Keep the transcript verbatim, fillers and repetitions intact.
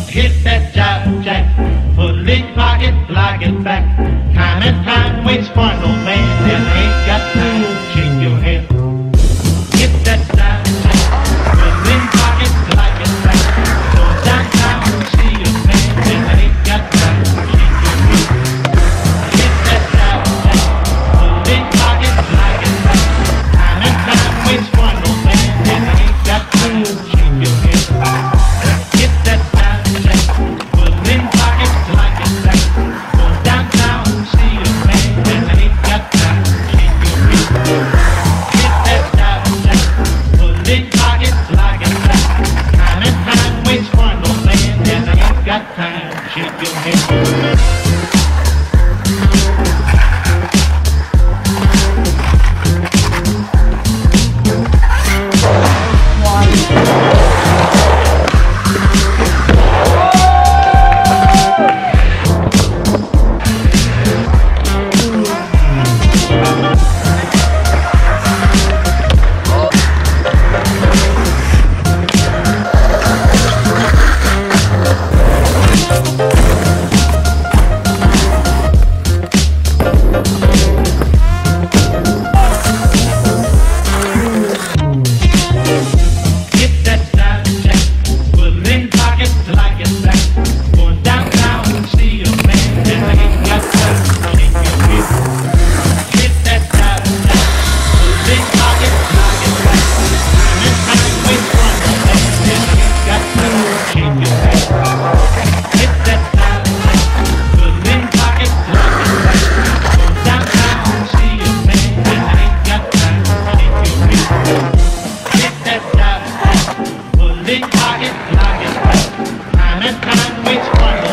Hit that jive jack, pull it, lock it, lock it back. Time and time waits for no man, and ain't got time to shake your head. Hit that jive jack, pull it, lock it, lock it back. Go downtown to see your man, and ain't got time to shake your head. Hit that jive jack, pull it, lock it, lock it back. Time and time waits for no man, and ain't got time to shake your head. Hit that jive jack, pull it, lock it, lock it back. Go downtown to see your man, and ain't got time to shake your head. Hit that jive jack, pull it, lock it, lock it back. Time and time waits for no man, and ain't got time to shake your head. Lock it, lock it, lock it. Time and time waits for